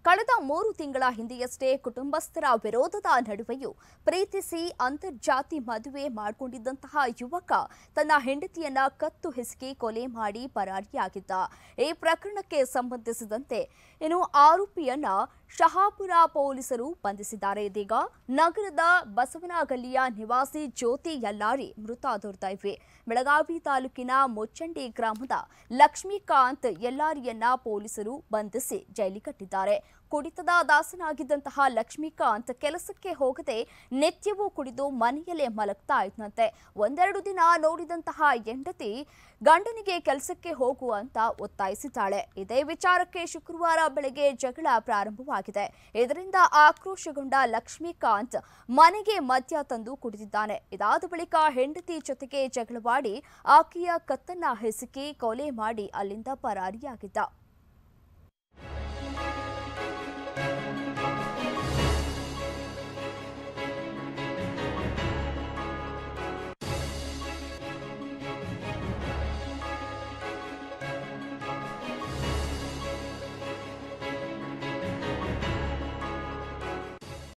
ಕಳೆದ 3 ತಿಂಗಳ ಹಿಂದೆಯಷ್ಟೇ ಕುಟುಂಬಸ್ಥರ ವಿರೋಧದ ನಡುವೆಯೂ ಪ್ರೀತಿಸಿ ಅಂತರ್ಜಾತಿ ಮದುವೆ ಮಾಡಿಕೊಂಡಿದ್ದಂತಹ ಯುವಕ ತನ್ನ ಹೆಂಡತಿಯನ್ನ ಕತ್ತು ಹಿಸುಕಿ ಕೊಲೆ ಮಾಡಿ ಪರಾರಿಯಾಗಿದ್ದ. ಈ ಪ್ರಕರಣಕ್ಕೆ ಸಂಬಂಧಿಸಿದಂತೆ ಆರೋಪಿಯನ್ನ ಶಹಾಪುರ ಪೊಲೀಸರು ಬಂಧಿಸಿದ್ದಾರೆ. ಇದೀಗ ನಗರದ ಬಸವನಗಲ್ಲಿಯ ನಿವಾಸಿ ಜ್ಯೋತಿ ಯಲ್ಲಾರಿ ಮೃತ ದುರ್ದೈವಿ. ಬೆಳಗಾವಿ ತಾಲೂಕಿನ ಮೊಚ್ಚಂಡಿ ಗ್ರಾಮದ ಲಕ್ಷ್ಮೀಕಾಂತ್ ಯಲ್ಲಾರಿಯನ್ನ ಪೊಲೀಸರು ಬಂಧಿಸಿ ಜೈಲಿಗಟ್ಟಿದ್ದಾರೆ. ಕುಡಿತದ ದಾಸನಾಗಿದ್ದಂತಹ ಲಕ್ಷ್ಮೀಕಾಂತ್ ಕೆಲಸಕ್ಕೆ ಹೋಗದೆ ನಿತ್ಯವೂ ಕುಡಿದು ಮನೆಯಲ್ಲೇ ಮಲಗ್ತಾ ಇದ್ದಂತೆ. ಒಂದೆರಡು ದಿನ ನೋಡಿದಂತಹ ಹೆಂಡತಿ ಗಂಡನಿಗೆ ಕೆಲಸಕ್ಕೆ ಹೋಗು ಅಂತ ಒತ್ತಾಯಿಸಿದ್ದಾಳೆ. ಇದೇ ವಿಚಾರಕ್ಕೆ ಶುಕ್ರವಾರ ಬೆಳಗ್ಗೆ ಜಗಳ ಪ್ರಾರಂಭವಾಗಿದೆ. ಇದರಿಂದ ಆಕ್ರೋಶಗೊಂಡ ಲಕ್ಷ್ಮೀಕಾಂತ್ ಮನೆಗೆ ಮದ್ಯ ತಂದು ಕುಡಿದಿದ್ದಾನೆ. ಇದಾದ ಬಳಿಕ ಹೆಂಡತಿ ಜೊತೆಗೆ ಜಗಳವಾಡಿ ಆಕೆಯ ಕತ್ತನ್ನ ಹಿಸುಕಿ ಕೊಲೆ ಮಾಡಿ ಅಲ್ಲಿಂದ ಪರಾರಿಯಾಗಿದ್ದ.